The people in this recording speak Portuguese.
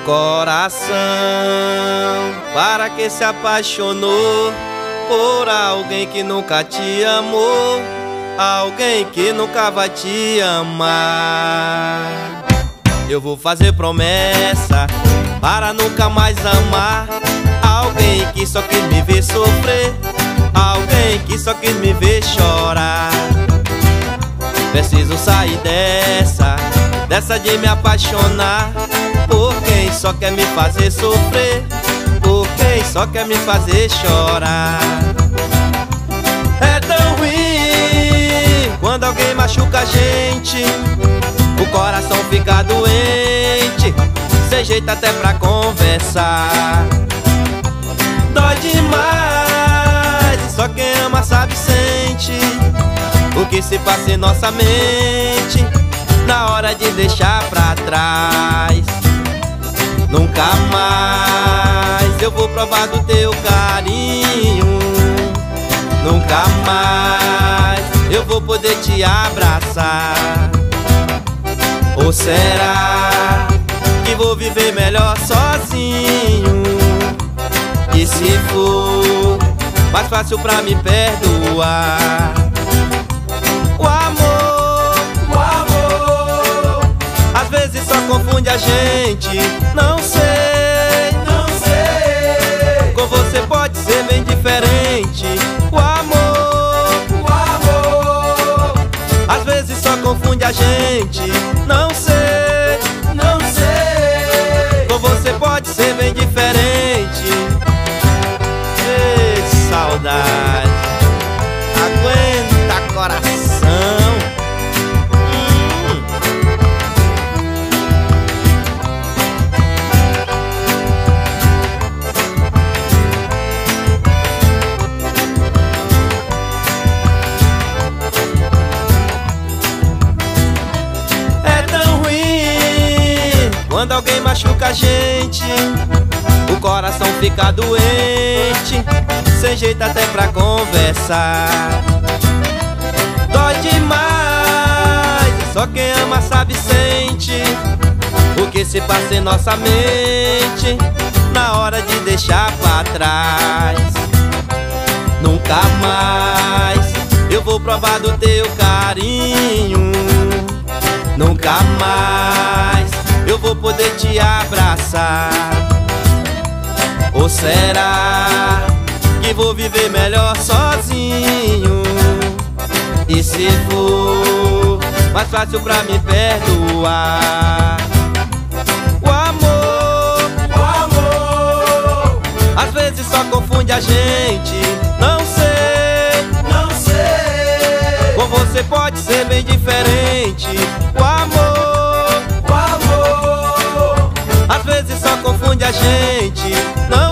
Coração, para que se apaixonou por alguém que nunca te amou, alguém que nunca vai te amar? Eu vou fazer promessa para nunca mais amar alguém que só quis me ver sofrer, alguém que só quis me ver chorar. Preciso sair dessa de me apaixonar por quem só quer me fazer sofrer, por quem só quer me fazer chorar. É tão ruim quando alguém machuca a gente, o coração fica doente, sem jeito até pra conversar. Dói demais e só quem ama sabe, sente o que se passa em nossa mente na hora de deixar pra trás. Nunca mais eu vou provar do teu carinho, nunca mais eu vou poder te abraçar. Ou será que vou viver melhor sozinho? E se for mais fácil pra me perdoar? O amor, às vezes só confunde a gente. Não sei, com você pode ser bem diferente. O amor, às vezes só confunde a gente. Não sei, com você pode ser bem diferente. Ei, saudade, aguenta, coração. Quando alguém machuca a gente, o coração fica doente, sem jeito até pra conversar. Dói demais e só quem ama sabe, sente o que se passa em nossa mente na hora de deixar pra trás. Nunca mais eu vou provar do teu carinho, nunca mais eu vou poder te abraçar. Ou será que vou viver melhor sozinho? E se for mais fácil pra me perdoar? O amor, às vezes só confunde a gente. Não sei, com você pode ser bem diferente. O amor, às vezes só confunde a gente. Não